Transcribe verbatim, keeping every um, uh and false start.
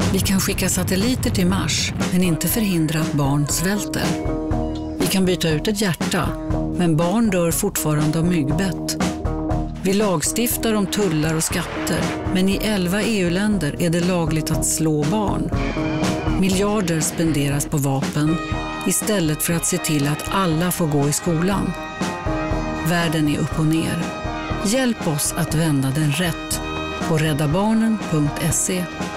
Vi kan skicka satelliter till Mars, men inte förhindra att barn svälter. Vi kan byta ut ett hjärta, men barn dör fortfarande av myggbett. Vi lagstiftar om tullar och skatter, men i elva E U-länder är det lagligt att slå barn. Miljarder spenderas på vapen istället för att se till att alla får gå i skolan. Världen är upp och ner. Hjälp oss att vända den rätt på räddabarnen punkt se.